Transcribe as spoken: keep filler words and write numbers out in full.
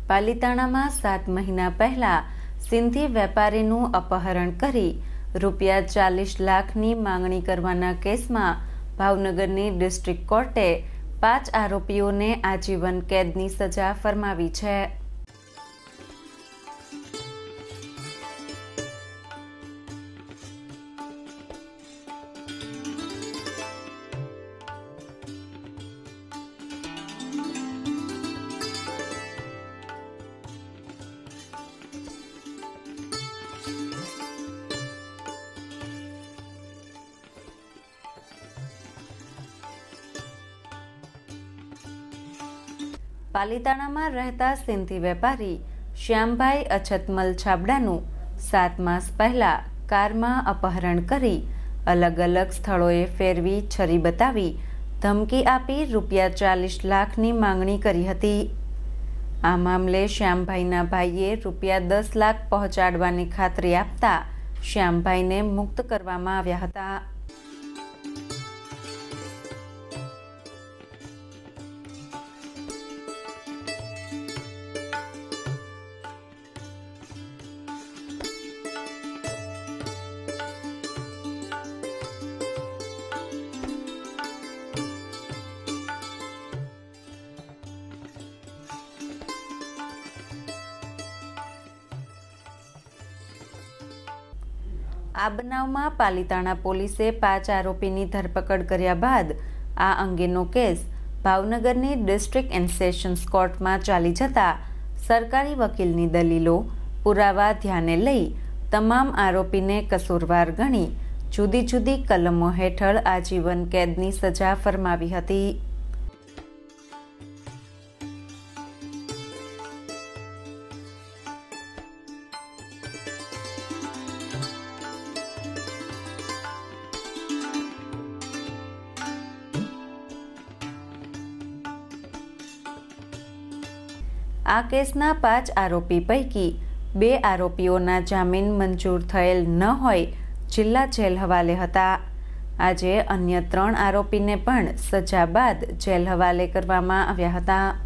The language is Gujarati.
પાલિતાણામાં સાત મહિના પહેલા સિંધી વેપારીનું અપહરણ કરી રૂપિયા ચાલીસ લાખની માંગણી કરવાના કેસમાં ભાવનગરની ડિસ્ટ્રિક્ટ કોર્ટે પાંચ આરોપીઓને આજીવન કેદની સજા ફરમાવી છે. પાલિતાણામાં રહેતા સિંધી વેપારી શ્યામભાઈ અછતમલ છાબડાનું સાત માસ પહેલા કારમાં અપહરણ કરી અલગ અલગ સ્થળોએ ફેરવી છરી બતાવી ધમકી આપી રૂપિયા ચાલીસ લાખની માંગણી કરી હતી. આ મામલે શ્યામભાઈના ભાઈએ રૂપિયા દસ લાખ પહોંચાડવાની ખાતરી આપતા શ્યામભાઈને મુક્ત કરવામાં આવ્યા હતા. આ બનાવમાં પાલિતાણા પોલીસે પાંચ આરોપીની ધરપકડ કર્યા બાદ આ અંગેનો કેસ ભાવનગરની ડિસ્ટ્રિક્ટ એન્ડ સેશન્સ કોર્ટમાં ચાલી જતા સરકારી વકીલની દલીલો પુરાવા ધ્યાને લઈ તમામ આરોપીને કસૂરવાર ગણી જુદી જુદી કલમો હેઠળ આજીવન કેદની સજા ફરમાવી હતી. આ કેસના પાંચ આરોપી પૈકી બે આરોપીઓના જામીન મંજૂર થયેલ ન હોય જિલ્લા જેલ હવાલે હતા. આજે અન્ય ત્રણ આરોપીને પણ સજા બાદ જેલ હવાલે કરવામાં આવ્યા હતા.